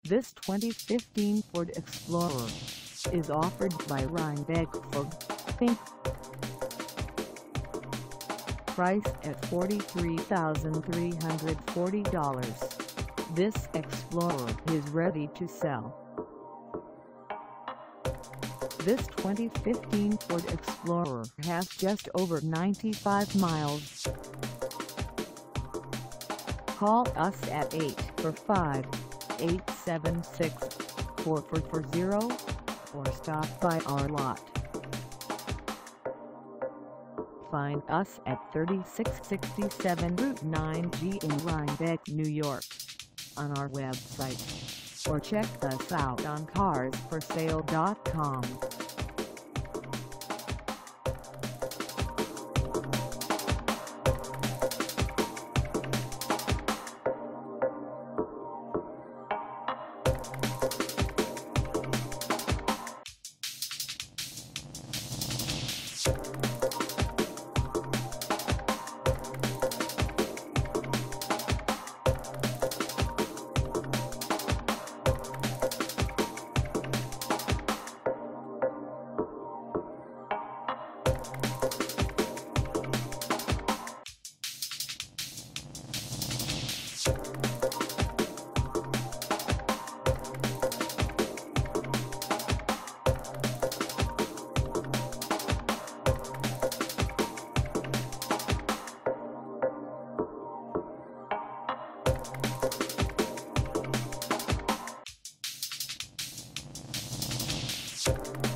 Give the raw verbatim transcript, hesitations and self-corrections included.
This twenty fifteen Ford Explorer is offered by Rhinebeck Ford, Incorporated. Price at forty-three thousand three hundred forty dollars. This Explorer is ready to sell. This twenty fifteen Ford Explorer has just over ninety-five miles. Call us at eight four five, eight seven six, four four four zero or stop by our lot. Find us at thirty-six sixty-seven Route nine G in Rhinebeck, New York, on our website, or check us out on cars for sale dot com. You